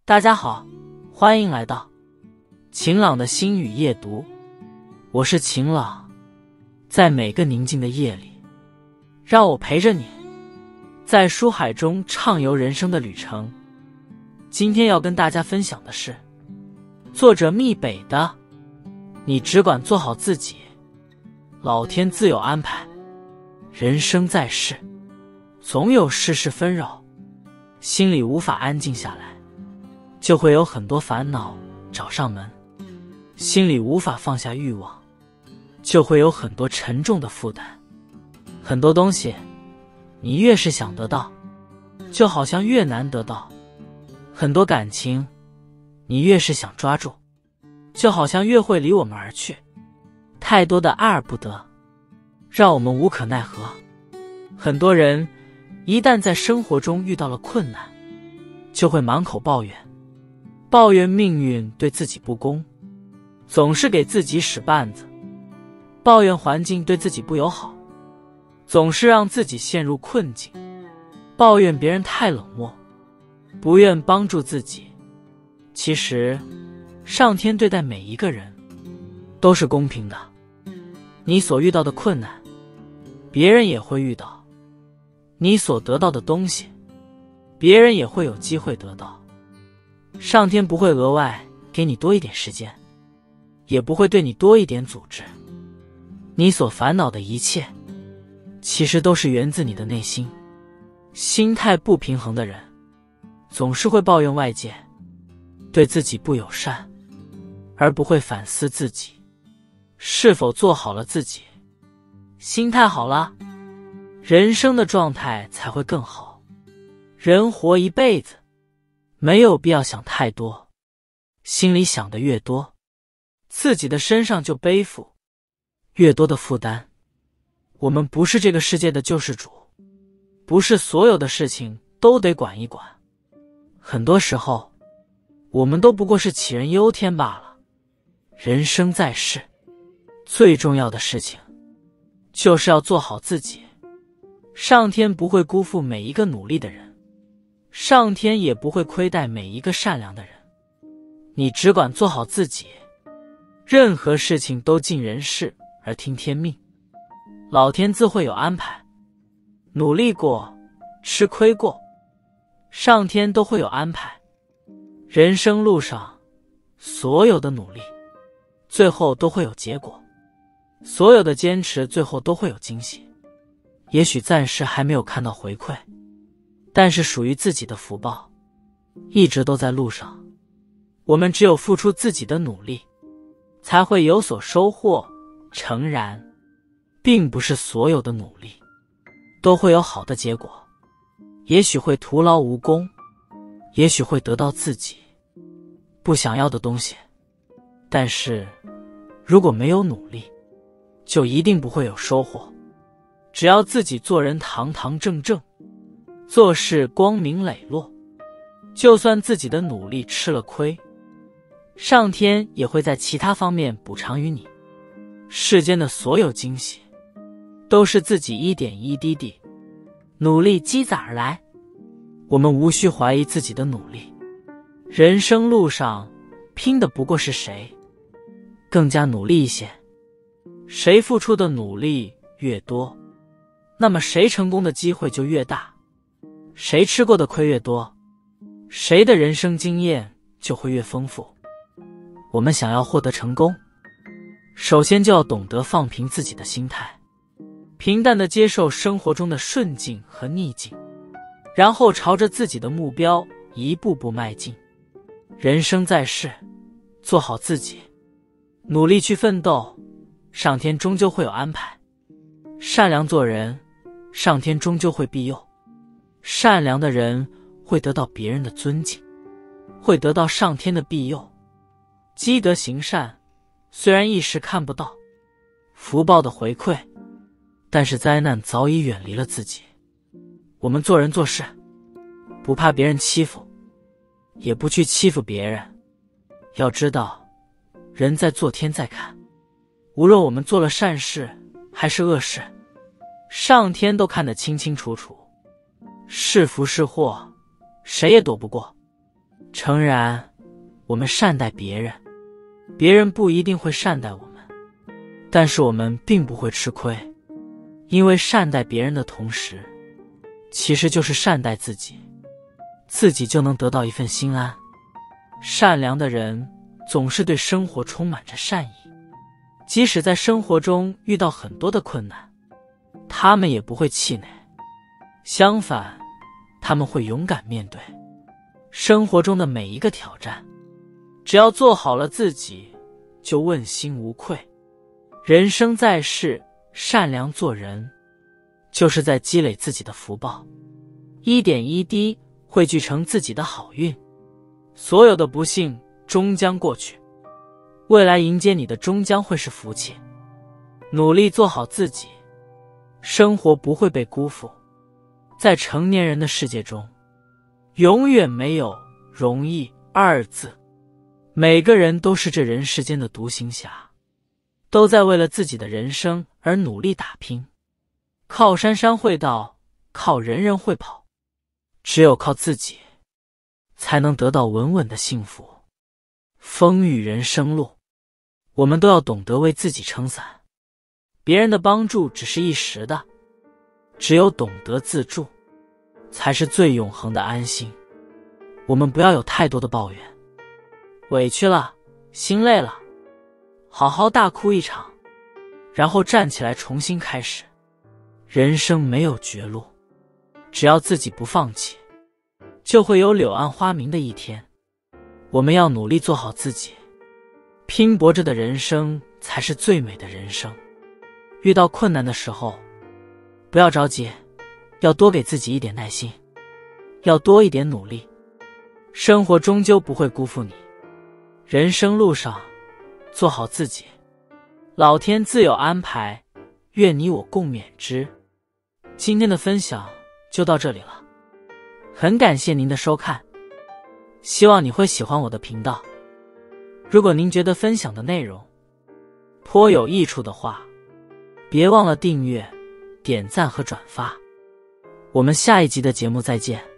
大家好，欢迎来到晴朗的心语夜读，我是晴朗，在每个宁静的夜里，让我陪着你，在书海中畅游人生的旅程。今天要跟大家分享的是作者密北的你只管做好自己，老天自有安排。人生在世，总有世事纷扰，心里无法安静下来，就会有很多烦恼找上门，心里无法放下欲望，就会有很多沉重的负担。很多东西你越是想得到，就好像越难得到。很多感情你越是想抓住，就好像越会离我们而去。太多的爱而不得，让我们无可奈何。很多人一旦在生活中遇到了困难，就会满口抱怨，抱怨命运对自己不公，总是给自己使绊子，抱怨环境对自己不友好，总是让自己陷入困境，抱怨别人太冷漠，不愿帮助自己。其实上天对待每一个人都是公平的，你所遇到的困难别人也会遇到，你所得到的东西别人也会有机会得到。上天不会额外给你多一点时间，也不会对你多一点组织。你所烦恼的一切其实都是源自你的内心。心态不平衡的人总是会抱怨外界对自己不友善，而不会反思自己是否做好了自己。心态好了，人生的状态才会更好。人活一辈子，没有必要想太多，心里想的越多，自己的身上就背负越多的负担。我们不是这个世界的救世主，不是所有的事情都得管一管。很多时候我们都不过是杞人忧天罢了。人生在世，最重要的事情就是要做好自己。上天不会辜负每一个努力的人，上天也不会亏待每一个善良的人。你只管做好自己，任何事情都尽人事而听天命，老天自会有安排。努力过，吃亏过，上天都会有安排。人生路上所有的努力最后都会有结果，所有的坚持最后都会有惊喜。也许暂时还没有看到回馈，但是属于自己的福报一直都在路上。我们只有付出自己的努力，才会有所收获。诚然，并不是所有的努力都会有好的结果，也许会徒劳无功，也许会得到自己不想要的东西。但是如果没有努力，就一定不会有收获。只要自己做人堂堂正正，做事光明磊落，就算自己的努力吃了亏，上天也会在其他方面补偿于你。世间的所有惊喜都是自己一点一滴地努力积攒而来，我们无需怀疑自己的努力。人生路上拼的不过是谁更加努力一些，谁付出的努力越多，那么谁成功的机会就越大，谁吃过的亏越多，谁的人生经验就会越丰富。我们想要获得成功，首先就要懂得放平自己的心态，平淡地接受生活中的顺境和逆境，然后朝着自己的目标一步步迈进。人生在世，做好自己，努力去奋斗，上天终究会有安排。善良做人，上天终究会庇佑。善良的人会得到别人的尊敬，会得到上天的庇佑。积德行善，虽然一时看不到福报的回馈，但是灾难早已远离了自己。我们做人做事，不怕别人欺负，也不去欺负别人。要知道，人在做天在看，无论我们做了善事还是恶事，上天都看得清清楚楚。是福是祸，谁也躲不过。 诚然，我们善待别人，别人不一定会善待我们，但是我们并不会吃亏，因为善待别人的同时，其实就是善待自己，自己就能得到一份心安。善良的人总是对生活充满着善意，即使在生活中遇到很多的困难，他们也不会气馁，相反，他们会勇敢面对生活中的每一个挑战。只要做好了自己，就问心无愧。人生在世，善良做人，就是在积累自己的福报，一点一滴汇聚成自己的好运。所有的不幸终将过去，未来迎接你的终将会是福气。努力做好自己，生活不会被辜负。在成年人的世界中，永远没有容易二字，每个人都是这人世间的独行侠，都在为了自己的人生而努力打拼。靠山山会倒，靠人人会跑，只有靠自己才能得到稳稳的幸福。风雨人生路，我们都要懂得为自己撑伞，别人的帮助只是一时的，只有懂得自助，才是最永恒的安心。我们不要有太多的抱怨，委屈了，心累了，好好大哭一场，然后站起来重新开始。人生没有绝路，只要自己不放弃，就会有柳暗花明的一天。我们要努力做好自己，拼搏着的人生才是最美的人生。遇到困难的时候，不要着急，要多给自己一点耐心，要多一点努力。生活终究不会辜负你，人生路上做好自己，老天自有安排，愿你我共勉之。今天的分享就到这里了，很感谢您的收看，希望你会喜欢我的频道。如果您觉得分享的内容颇有益处的话，别忘了订阅、点赞和转发。我们下一集的节目再见。